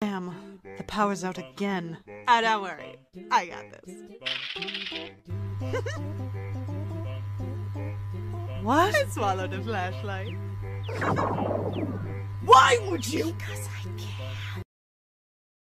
Damn, the power's out again. Ah, don't worry. I got this. What? I swallowed a flashlight. Why would you? Because I can.